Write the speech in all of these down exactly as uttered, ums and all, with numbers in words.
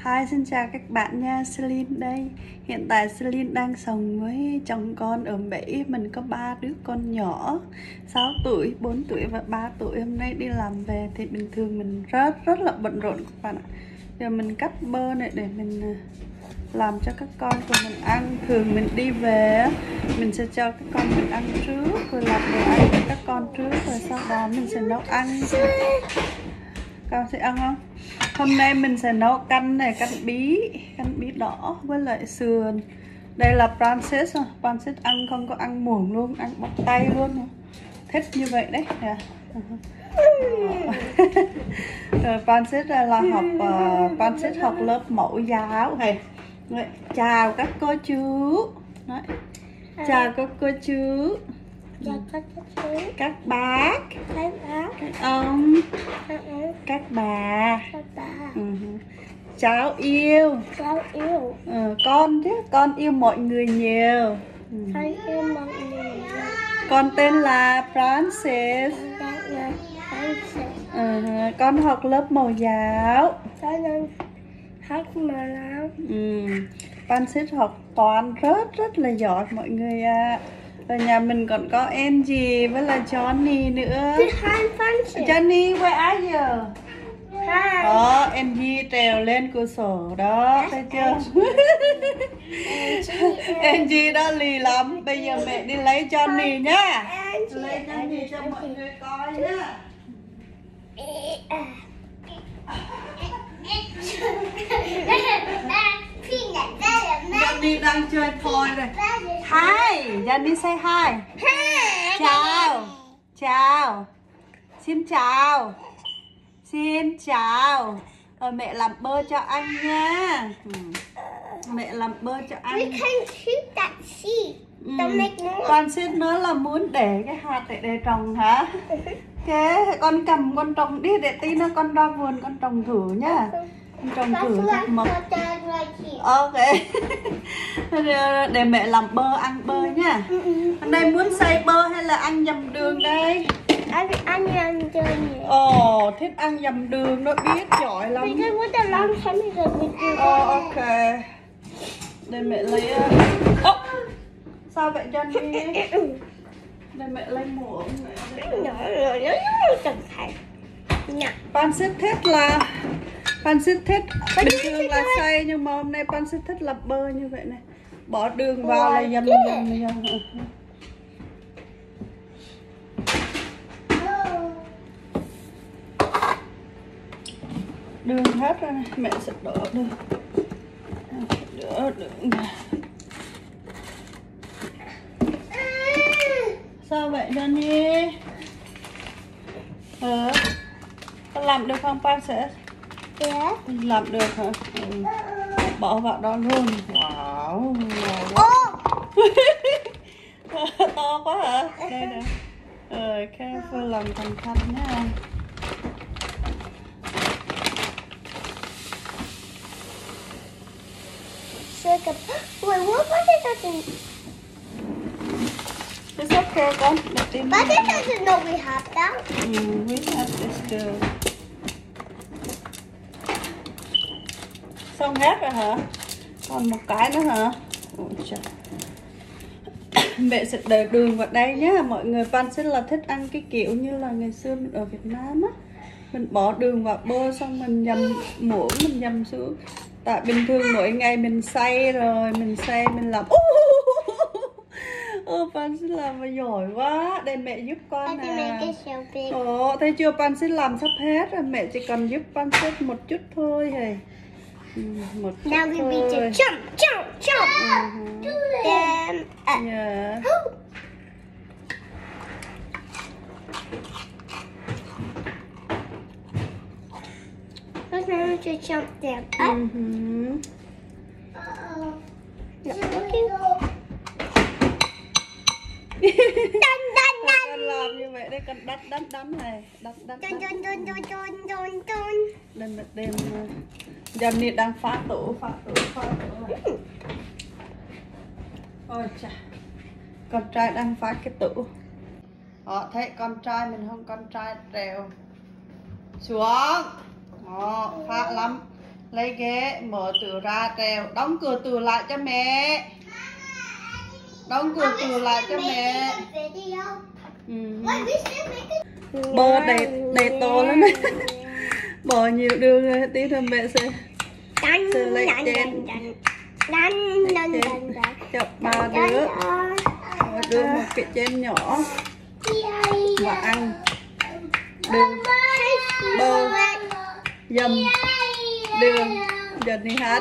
Hi, xin chào các bạn nha, Celine đây. Hiện tại Celine đang sống với chồng con ở Mỹ. Mình có ba đứa con nhỏ, sáu tuổi, bốn tuổi và ba tuổi. Hôm nay đi làm về thì bình thường mình rất rất là bận rộn các bạn ạ. Giờ mình cắt bơ này để mình làm cho các con của mình ăn. Thường mình đi về mình sẽ cho các con mình ăn trước, rồi làm đồ ăn cho các con trước, rồi sau đó mình sẽ nấu ăn. Con sẽ ăn không? Hôm nay mình sẽ nấu canh này, canh bí, canh bí đỏ với lại sườn. Đây là Francis, Francis ăn không có ăn muỗng luôn, ăn bóc tay luôn. Thích như vậy đấy. Yeah. Rồi Francis là học uh, Francis học lớp mẫu giáo này. Chào các cô chú. Đấy. Chào các cô chú. Chào các chú, các bác, các bác, các ông, các ông, các bà, các bà, ừ. Cháu yêu, cháu yêu, ừ, con chứ, con yêu mọi người nhiều. Ừ. con yêu mọi người. Con tên là Francis. Con là Francis. Ừ, con học lớp mẫu giáo. Con đang học mẫu giáo. Ừ. Francis học toán rất rất là giỏi mọi người ạ. À. Rồi nhà mình còn có Angie với là Johnny nữa. Hi Francis. Johnny, where are you? Hi. Đó, Angie trèo lên cửa sổ đó, thấy chưa? Angie đã lì lắm. Bây giờ mẹ đi lấy Johnny nhá. Lấy Johnny cho mọi người coi nhá. Johnny đang chơi toy đây. Hi, Johnny say hi. Chào. Chào. Xin chào. Xin chào. Rồi mẹ làm bơ cho anh nha. Ừ. Mẹ làm bơ cho anh. We can shoot that seed. Ừ. Don't make more. Con xin nói là muốn để cái hạt để để trồng hả? Ok, con cầm con trồng đi để tí nữa con ra vườn con trồng thử nhá. Con trồng thử chắc mọc. Ok. Để mẹ làm bơ ăn bơ nhá. Anh đây muốn xay bơ hay là ăn dầm đường đây? Anh anh ăn chơi nhỉ? Ồ, thích ăn dầm đường nó biết giỏi lắm. Because what the long time ago we did. Ồ, ok. Để mẹ lấy. Ồ, oh, sao vậy Johnny? Để mẹ lấy muỗng. Francis thích là Francis thích bình thường là xay, nhưng mà hôm nay Francis thích là bơ như vậy này. Bỏ đường vào là dầm dầm dầm. Đường hết rồi này, mẹ sẽ đổ đường. Đổ đường. Sao vậy Johnny? Ờ, con làm được không Francis? Yeah. Làm được hả? Ừ. Bỏ vào đó luôn. Wow. Wow. To quá hả? Đây nè. Ờ, careful làm cẩn thận nha. Wait, what was it doesn't? It's okay, con. But it doesn't know we have that. Mm, we have this too. Xong hết rồi hả? Còn một cái nữa hả? Ôi trời. Mẹ sẽ để đường vào đây nhé. Mọi người Francis là thích ăn cái kiểu như là ngày xưa mình ở Việt Nam á. Mình bỏ đường vào bơ xong mình nhầm muỗng mình nhầm xuống. Tại bình thường mỗi ngày mình xay rồi mình xay mình làm. Ô, Francis làm mà giỏi quá. Đây mẹ giúp con nè. Ồ, thấy chưa, Francis làm sắp hết rồi. Mẹ chỉ cần giúp Francis một chút thôi hề. Ừ, một chút Now we thôi. need to jump, jump, jump. Uh-huh. Then up. Yeah. Let's now to jump down up. Uh-huh. Not working. Dun dun Con dun. làm như vậy đây, con đánh đánh đánh này, đánh đánh Dun đánh. dun dun dun dun dun dun. Đây một đêm Johnny đang phá tủ, phá tủ, phá tủ. Ôi chà, con trai đang phá cái tủ. Họ thấy con trai mình không, con trai trèo xuống. Đó, phá lắm. Lấy ghế, mở tủ ra trèo. Đóng cửa tủ lại cho mẹ. Đóng cửa tủ lại cho mẹ. Ừ. Bơ đầy, đầy to lắm đấy. Bỏ nhiều đường rồi, tí nữa mẹ sẽ sẽ lấy chén. Cho ba đứa. Ba đứa một cái chén nhỏ mà ăn đường, bơ, dầm, đường, giờ đi hát.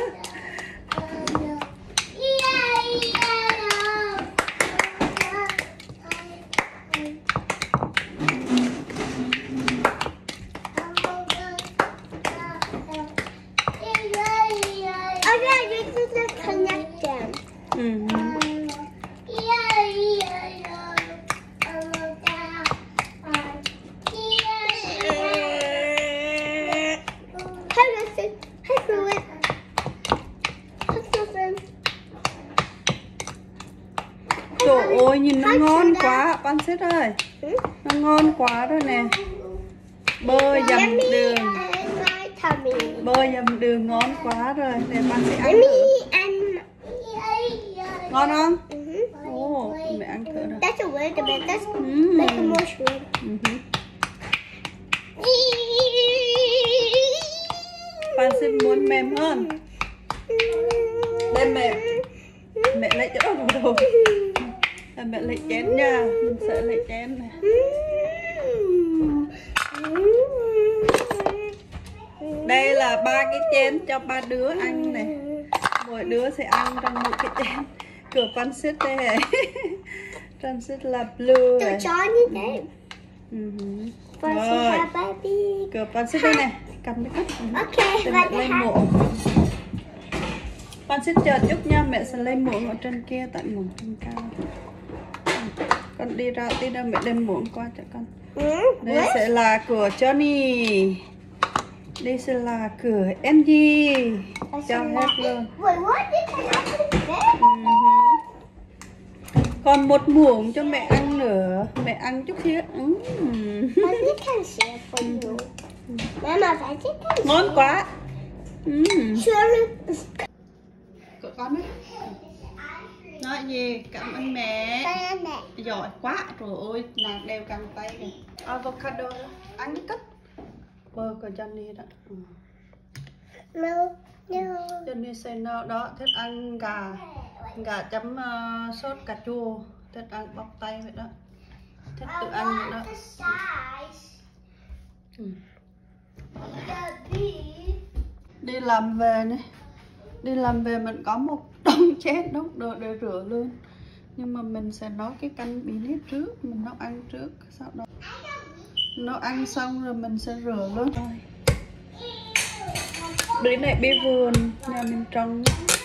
Ừ. Trời ơi, nhìn nó ngon quá, Pan Xít ơi. Nó ngon quá rồi nè. Bơ dầm đường. Bơ dầm đường ngon quá rồi. Để Pan sẽ ăn thử. Ngon không? Ồ, oh, mẹ ăn thử nào. That's a little bit. That's mm. like a mushroom. Mm -hmm. Pan xin muốn mềm hơn. Đây mẹ. Mẹ lấy chỗ vào đồ. Mẹ lấy chén nha. Mình sẽ lấy chén này. Đây là ba cái chén cho ba đứa ăn này. Mỗi đứa sẽ ăn trong một cái chén. Cửa Pan Xít đây này. Pan Xít là blue này. Rồi. Cửa Pan Xít đây này. Cầm cái cắt. Ok, mẹ lấy muỗng. Pan Xít chờ chút nha. Mẹ sẽ lấy muỗng ở trên kia. Tại muỗng trên cao. Con đi ra tí đâu mẹ đem muỗng qua cho con. Đây sẽ là của Johnny. Đây sẽ là cửa Angie. Cho hết luôn. Còn một muỗng cho mẹ ăn nữa. Mẹ ăn chút xíu. Mm. Ngon quá. Mm. Của con đấy. Nói gì? Cảm ơn mẹ. Giỏi quá. Trời ơi, nàng đeo căng tay kìa. Avocado đó. Ăn cái cất. Bơ của Johnny đó. Ừ. No, no. Johnny say no đó. Thích ăn gà. Gà chấm uh, sốt cà chua. Thích ăn bóc tay vậy đó. Thích tự ăn vậy đó. Ừ. Đi làm về này. Đi làm về mình có một đống chén đống đồ để rửa luôn. Nhưng mà mình sẽ nấu cái canh bí nếp trước. Mình nấu ăn trước. Sau đó nấu ăn xong rồi mình sẽ rửa luôn. Bí này bí vườn nhà mình trồng.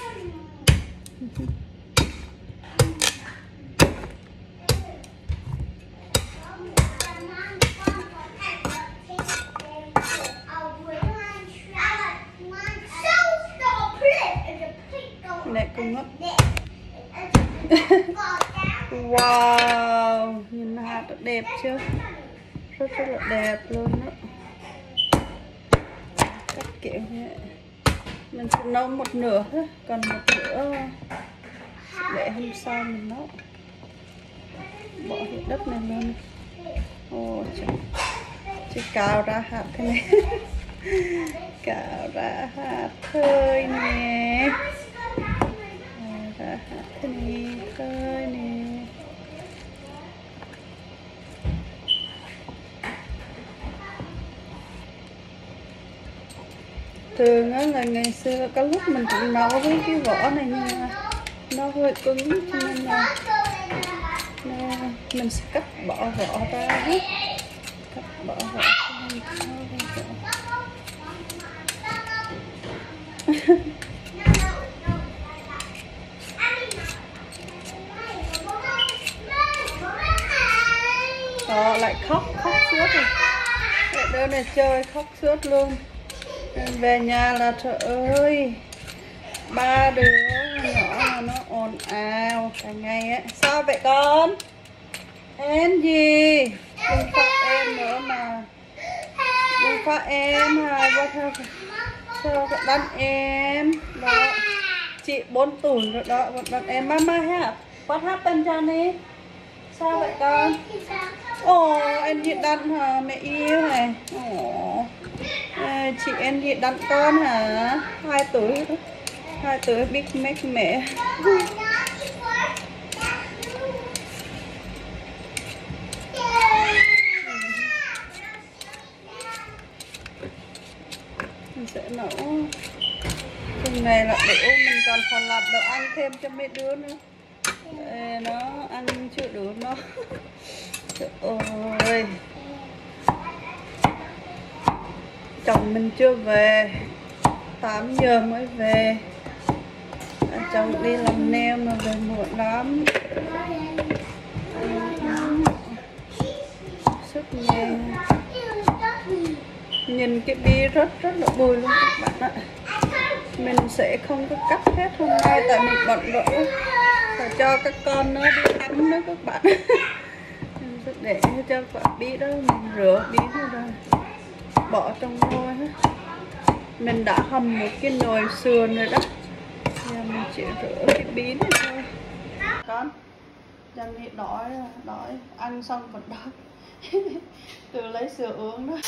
Này cùng lắm. Wow, nhìn hạt đẹp chưa? Rất rất là đẹp luôn đó. Các kiểu như vậy. Mình sẽ nấu một nửa thôi, còn một nửa để hôm sau mình nấu. Bỏ hết đất này luôn. Ồ trời. Chỉ cào ra hạt thế này. Cào ra hạt thôi nè. Cào ra hạt thế này thôi nè. Thường á là ngày xưa có lúc mình cũng nấu với cái vỏ này nhưng mà nó hơi cứng cho nên là nè, mình sẽ cắt bỏ vỏ ra hết. Cắt bỏ vỏ Đó, lại khóc, khóc suốt rồi. Lại đứa này chơi khóc suốt luôn. Về nhà là trời ơi, ba đứa nhỏ mà nó ồn ào cả ngày á. Sao vậy con? Em gì? Đừng phạt em nữa mà. Đừng phạt em hả? What happened? Sao vẫn đàn em. Đó. Chị bốn tuổi rồi đó, vẫn đàn em. Mama ha. What happened Johnny? Sao vậy con? Ồ, anh Việt đặn hả? Mẹ yêu này. Ồ. À, chị anh Việt đặn con hả? Hai tuổi. Hai tuổi biết make mẹ. Mình sẽ nấu. Hôm này là bữa mình còn phải làm đồ ăn thêm cho mấy đứa nữa. Để nó ăn chưa đủ nó. Trời ơi. Chồng mình chưa về, tám giờ mới về. Chồng đi làm nail mà về muộn lắm. Sức nhẹ. Nhìn cái bi rất rất là bùi luôn các bạn ạ. Mình sẽ không có cắt hết hôm nay tại mình bận rộn. Phải cho các con nó đi tắm nữa các bạn. Mình sẽ để cho quả bí đó mình rửa bí nữa rồi bỏ trong nồi hết. Mình đã hầm một cái nồi sườn rồi đó. Giờ mình chỉ rửa cái bí này thôi. Con dần thì đói đói ăn xong còn đói. Từ lấy sữa uống đó.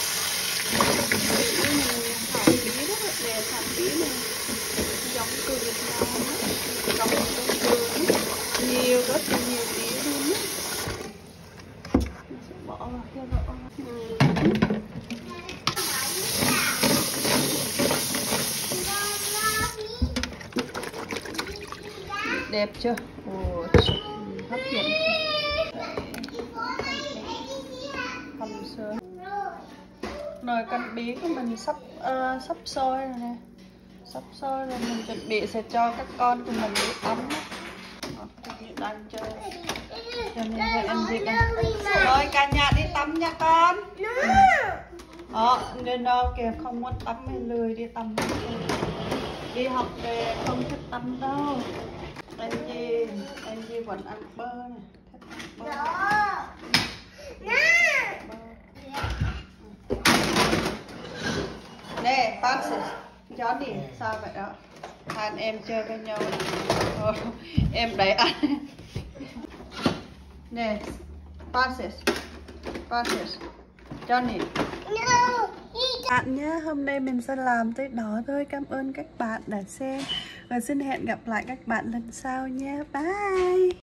Thả bí rất là đẹp, thả bí này giống từ Việt Nam á, trồng trong vườn nhiều rất là nhiều bí luôn á. Mình sẽ bỏ vào cho rõ. Đẹp chưa? Ồ, hấp dẫn. Hầm sườn. Nồi canh bí của mình sắp uh, sắp sôi rồi nè, sắp sôi rồi mình chuẩn bị sẽ cho các con của mình đi tắm. Đang chơi cho nên vậy em Diệp đây. Rồi cả nhà đi tắm nha con. Đó nên đâu kìa không muốn tắm hay lười đi tắm. Đi học về không thích tắm đâu. Anh Di anh Di vẫn ăn bơ này, thích ăn bơ. Nè, Francis, Johnny, sao vậy đó? Hai anh em chơi với nhau. Ờ, em đẩy ăn. Nè, Francis, Francis, Johnny. Bạn nhé, hôm nay mình sẽ làm tới đó thôi. Cảm ơn các bạn đã xem. Và xin hẹn gặp lại các bạn lần sau nha. Bye.